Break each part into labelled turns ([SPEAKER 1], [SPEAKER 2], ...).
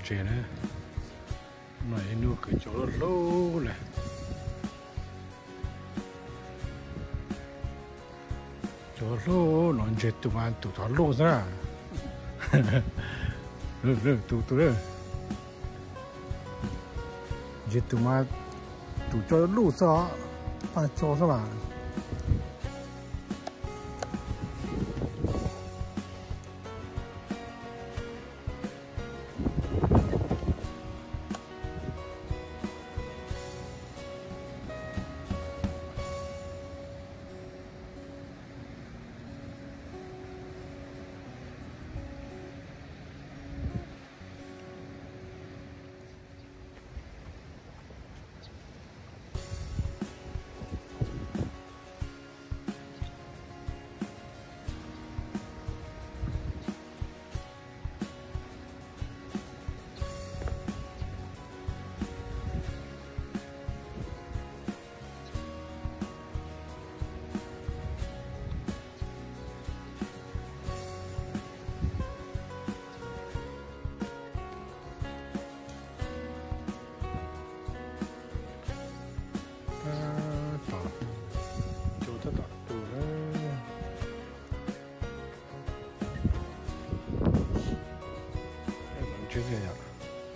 [SPEAKER 1] chè nữa này nuôi cái chỗ lâu này chỗ lâu nó chết tụi man tụi thằng lâu ra rồi tụi đấy chết tụi man tụi cho lâu sao phải cho sao mà chuyện gì vậy?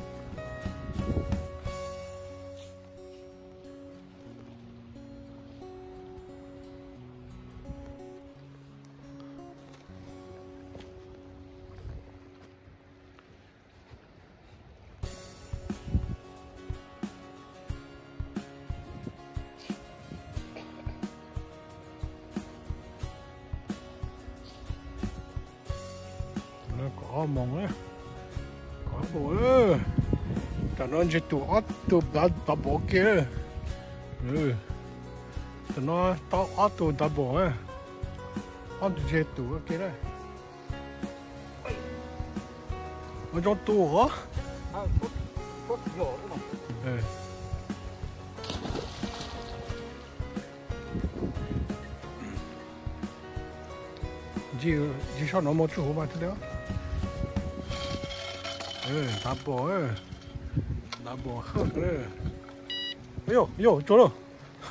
[SPEAKER 1] Nó có mong á. Ôi, tao nói chỉ tụi ớt tụi đã bỏ kia, tao nói tao ớt tụi đã bỏ á, ớt chỉ tụi kia đấy, nó cho tụi hả?
[SPEAKER 2] Cốt nhỏ đúng không?
[SPEAKER 1] Chỉ sao nó một chút mà thế đó. Đã bỏ khớp rồi. Yo, chỗ đâu?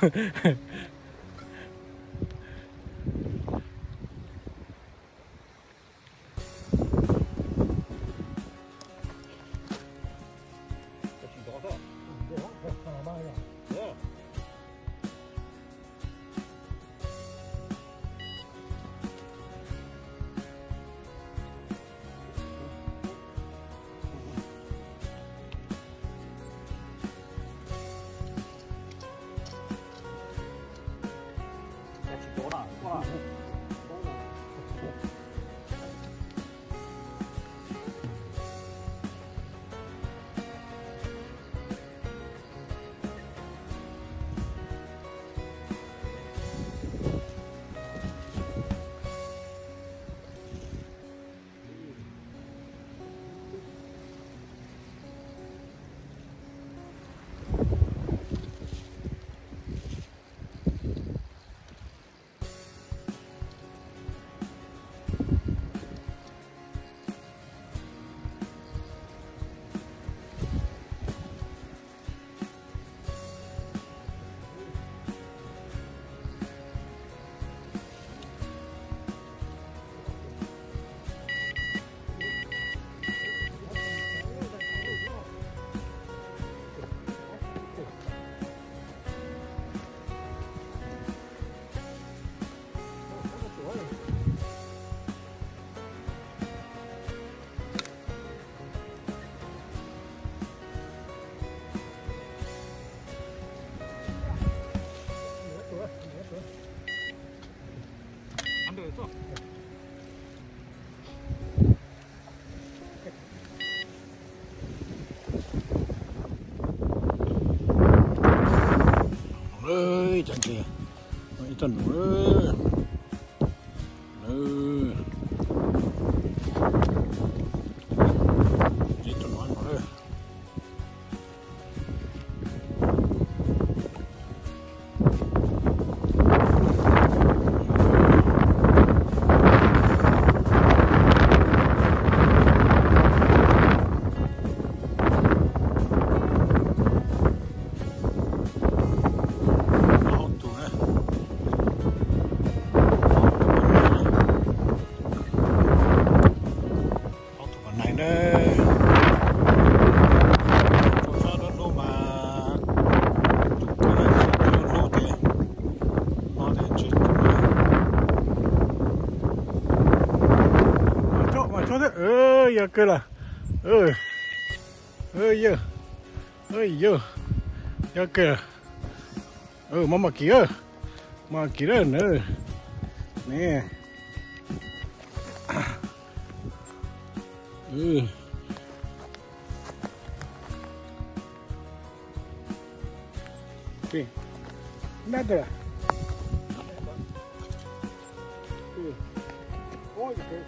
[SPEAKER 1] ơi chẳng kìa mấy tuần nữa gì tuần nói mà ơi giờ cơ là giờ giờ cơ mà kia đó nữa nè okay nada ôi cái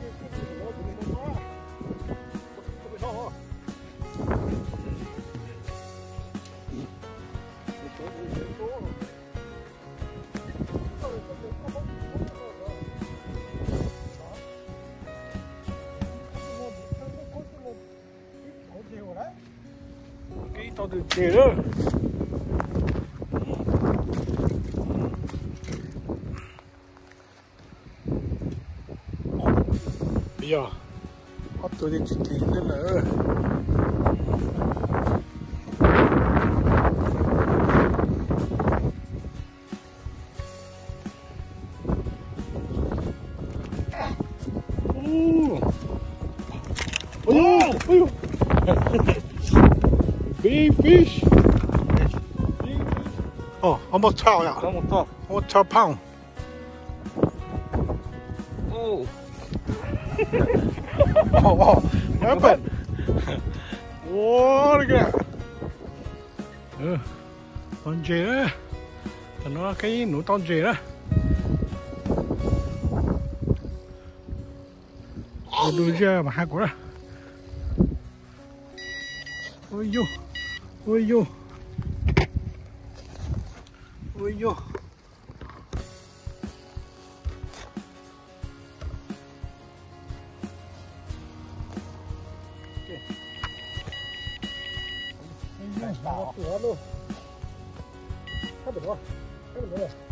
[SPEAKER 1] tao được chơi đó bây giờ bắt tôi đi chỉ tiền lên nữa big fish. Oh, almost 12 呀 ，almost 12 pound.
[SPEAKER 2] Oh.
[SPEAKER 1] Oh, nhớ bệnh. Wow, kìa. Con dê đó. Nó cái nụ con dê đó. Đưa ra mà hai của đó. Ôi vô. Ôi vô. Ôi vô. Hãy subscribe cho kênh Ghiền Mì Gõ để không bỏ lỡ những video hấp dẫn.